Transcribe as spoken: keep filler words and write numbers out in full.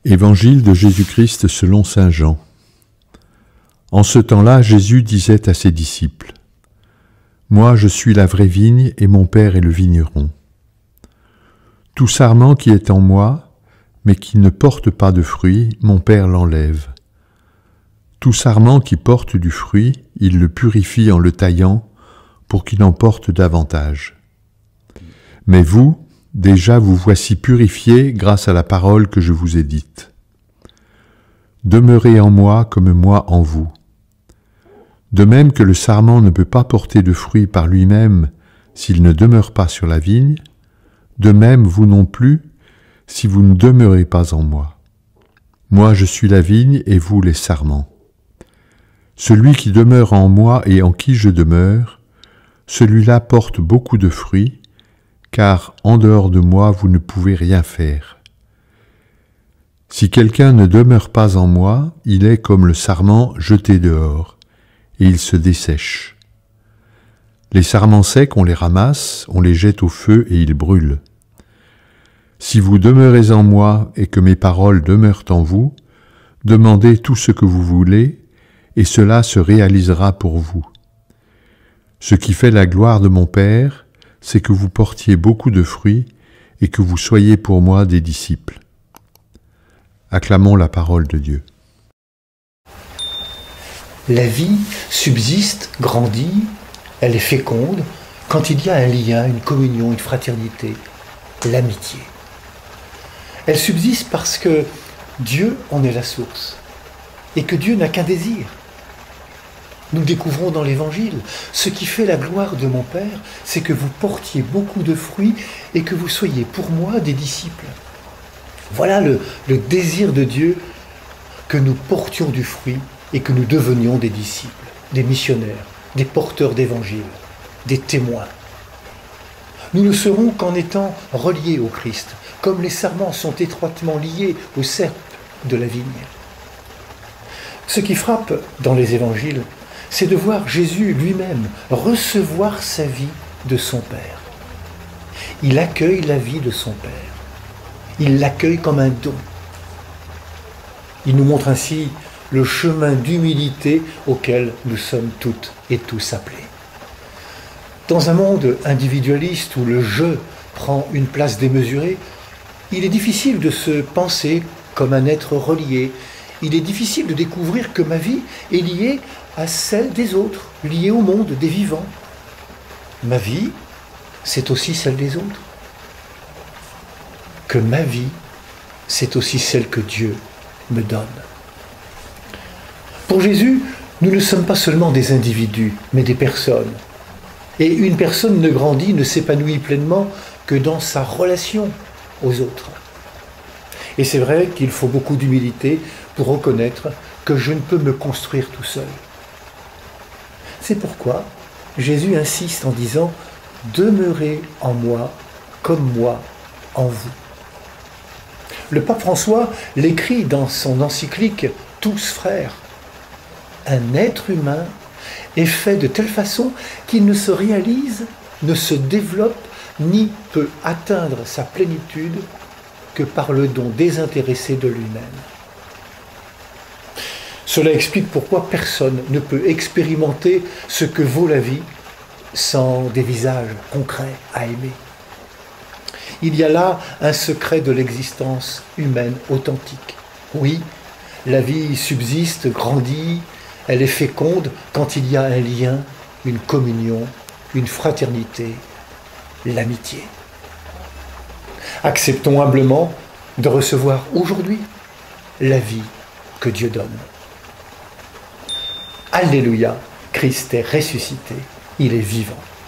Évangile de Jésus-Christ selon saint Jean. En ce temps-là, Jésus disait à ses disciples : « Moi, je suis la vraie vigne, et mon Père est le vigneron. Tout sarment qui est en moi, mais qui ne porte pas de fruit, mon Père l'enlève. Tout sarment qui porte du fruit, il le purifie en le taillant, pour qu'il en porte davantage. Mais vous, déjà vous voici purifiés grâce à la parole que je vous ai dite. Demeurez en moi comme moi en vous. De même que le sarment ne peut pas porter de fruit par lui-même s'il ne demeure pas sur la vigne, de même vous non plus si vous ne demeurez pas en moi. Moi je suis la vigne et vous les sarments. Celui qui demeure en moi et en qui je demeure, celui-là porte beaucoup de fruits, car en dehors de moi vous ne pouvez rien faire. Si quelqu'un ne demeure pas en moi, il est comme le sarment jeté dehors, et il se dessèche. Les sarments secs, on les ramasse, on les jette au feu et ils brûlent. Si vous demeurez en moi et que mes paroles demeurent en vous, demandez tout ce que vous voulez, et cela se réalisera pour vous. Ce qui fait la gloire de mon Père, c'est que vous portiez beaucoup de fruits et que vous soyez pour moi des disciples. Acclamons la parole de Dieu. La vie subsiste, grandit, elle est féconde quand il y a un lien, une communion, une fraternité, l'amitié. Elle subsiste parce que Dieu en est la source et que Dieu n'a qu'un désir. Nous découvrons dans l'Évangile, ce qui fait la gloire de mon Père, c'est que vous portiez beaucoup de fruits et que vous soyez pour moi des disciples. Voilà le, le désir de Dieu, que nous portions du fruit et que nous devenions des disciples, des missionnaires, des porteurs d'Évangile, des témoins. Nous ne serons qu'en étant reliés au Christ, comme les sarments sont étroitement liés au cep de la vigne. Ce qui frappe dans les Évangiles, c'est de voir Jésus lui-même recevoir sa vie de son Père. Il accueille la vie de son Père. Il l'accueille comme un don. Il nous montre ainsi le chemin d'humilité auquel nous sommes toutes et tous appelés. Dans un monde individualiste où le « je » prend une place démesurée, il est difficile de se penser comme un être relié. Il est difficile de découvrir que ma vie est liée à celle des autres, liée au monde des vivants. Ma vie, c'est aussi celle des autres. Que ma vie, c'est aussi celle que Dieu me donne. Pour Jésus, nous ne sommes pas seulement des individus, mais des personnes. Et une personne ne grandit, ne s'épanouit pleinement que dans sa relation aux autres. Et c'est vrai qu'il faut beaucoup d'humilité pour reconnaître que je ne peux me construire tout seul. C'est pourquoi Jésus insiste en disant « Demeurez en moi comme moi en vous ». Le pape François l'écrit dans son encyclique « Tous frères ». Un être humain est fait de telle façon qu'il ne se réalise, ne se développe, ni peut atteindre sa plénitude que par le don désintéressé de lui-même. Cela explique pourquoi personne ne peut expérimenter ce que vaut la vie sans des visages concrets à aimer. Il y a là un secret de l'existence humaine authentique. Oui, la vie subsiste, grandit, elle est féconde quand il y a un lien, une communion, une fraternité, l'amitié. Acceptons humblement de recevoir aujourd'hui la vie que Dieu donne. Alléluia, Christ est ressuscité, il est vivant.